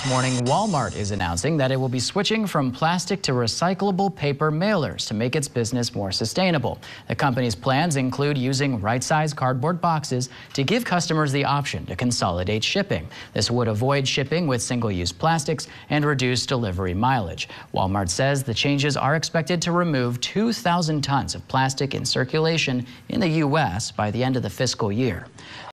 morning, Walmart is announcing that it will be switching from plastic to recyclable paper mailers to make its business more sustainable. The company's plans include using right-sized cardboard boxes to give customers the option to consolidate shipping. This would avoid shipping with single-use plastics and reduce delivery mileage. Walmart says the changes are expected to remove 2,000 tons of plastic in circulation in the U.S. by the end of the fiscal year.